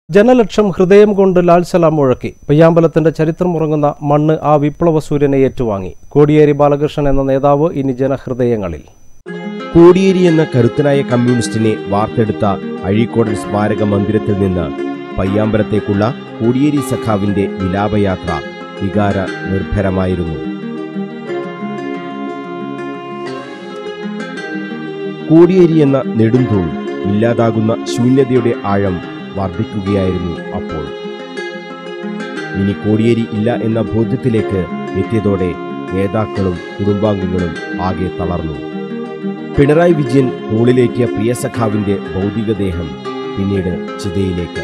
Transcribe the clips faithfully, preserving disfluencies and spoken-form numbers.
ജനലക്ഷം ഹൃദയം കൊണ്ട് ലാൽ സലാം മുഴക്കി പയ്യാമ്പലത്തിന്റെ ചരിത്രമുറങ്ങുന്ന മണ്ണ് ആ വിപ്ലവ സൂര്യനെ ഏറ്റുവാങ്ങി. കോടിയേരി ബാലകൃഷ്ണൻ എന്ന നേതാവ് ഇനി ജനഹൃദയങ്ങളിൽ. കോടിയേരി എന്ന കരുത്തനായ കമ്മ്യൂണിസ്റ്റിനെ വാർത്തെടുത്ത അഴീക്കോടൻ സ്മാരക മന്ദിരത്തിൽ നിന്ന് പയ്യാമ്പലത്തേക്കുള്ള കോടിയേരി സഖാവിന്റെ വിലാപയാത്ര വികാര നിർഭരമായിരുന്നു. കോടിയേരി എന്ന നെടുന്തൂൺ ഇല്ലാതാകുന്ന ശൂന്യതയുടെ ആഴം വർദ്ധിക്കുകയായിരുന്നു അപ്പോൾ. ഇനി കോടിയേരി ഇല്ല എന്ന ബോധ്യത്തിലേക്ക് എത്തിയതോടെ നേതാക്കളും കുടുംബാംഗങ്ങളും ആകെ തളർന്നു. പിണറായി വിജയൻ തോളിലേറ്റിയ പ്രിയ സഖാവിന്റെ ഭൗതികദേഹം പിന്നീട് ചിതയിലേക്ക്.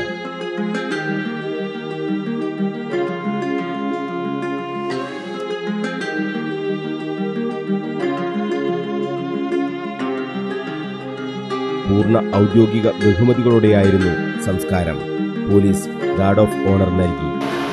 പൂർണ്ണ ഔദ്യോഗിക ബഹുമതികളോടെയായിരുന്നു സംസ്കാരം. പോലീസ് ഗാർഡ് ഓഫ് ഓണർ നൽകി.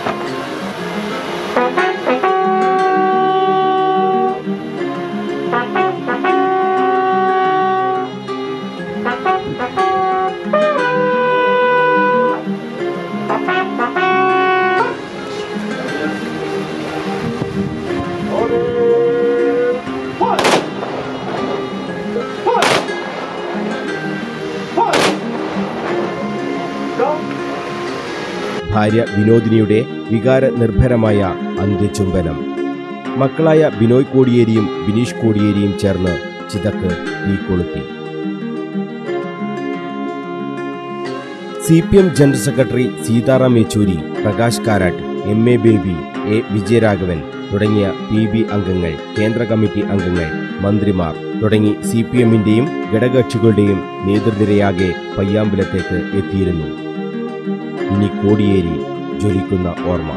ഭാര്യ വിനോദിനിയുടെ വികാര നിർഭരമായ അന്ത്യചുംബനം. മക്കളായ ബിനോയ് കോടിയേരിയും ബിനീഷ് കോടിയേരിയും ചേർന്ന് ചിതക്ക് തീ കൊളുത്തി. C P M general secretary Sitaram Yechury, Prakash Karat, M A Baby, A Vijayaraghavan തുടങ്ങിയ പി ബി അംഗങ്ങൾ, കേന്ദ്ര കമ്മിറ്റി അംഗങ്ങൾ, മന്ത്രിമാർ തുടങ്ങി സി പി എമ്മിന്റെയും ഘടകകക്ഷികളുടെയും നേതൃനിരയാകെ പയ്യാമ്പലത്തേക്ക് എത്തിയിരുന്നു. ഇനി കോടിയേരി ജ്വലിക്കുന്ന ഓർമ്മ.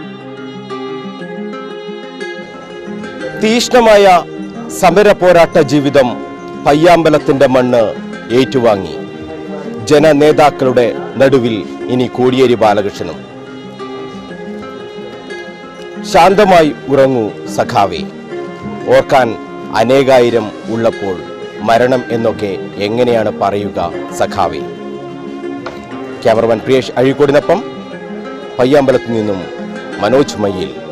തീഷ്ണമായ സമര പോരാട്ട ജീവിതം പയ്യാമ്പലത്തിന്റെ മണ്ണ് ഏറ്റുവാങ്ങി. ജനനേതാക്കളുടെ നടുവിൽ ഇനി കോടിയേരി ബാലകൃഷ്ണനും. ശാന്തമായി ഉറങ്ങൂ സഖാവേ, ഓർക്കാൻ അനേകായിരം ഉള്ളപ്പോൾ മരണം എന്നൊക്കെ എങ്ങനെയാണ് പറയുക സഖാവേ. ക്യാമറമാൻ പ്രിയേഷ് അഴീക്കോടിനൊപ്പം പയ്യാമ്പലത്തു നിന്നും മനോജ് മയ്യിൽ.